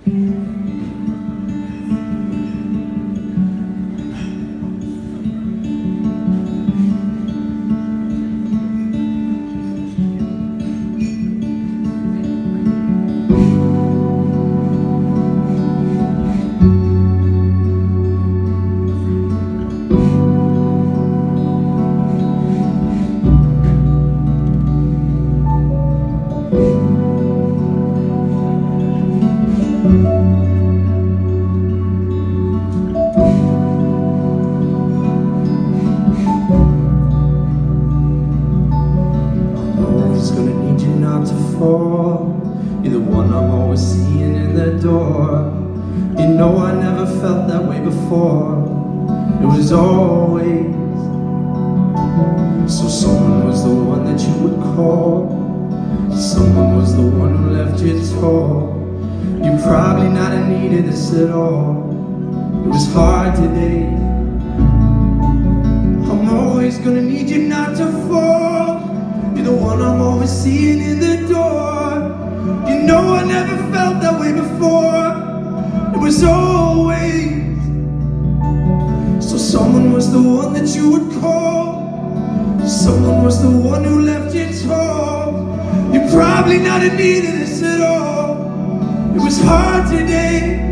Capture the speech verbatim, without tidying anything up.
You're the one I'm always seeing in the door. You know I never felt that way before. It was always so someone was the one that you would call. Someone was the one who left you tall. You probably not have needed this at all. It was hard today. I'm always gonna need you not to fall. You're the one I'm always seeing in the door. You know I never felt that way before. It was always so someone was the one that you would call. Someone was the one who left you tall. You probably not have needed this at all. It was hard today.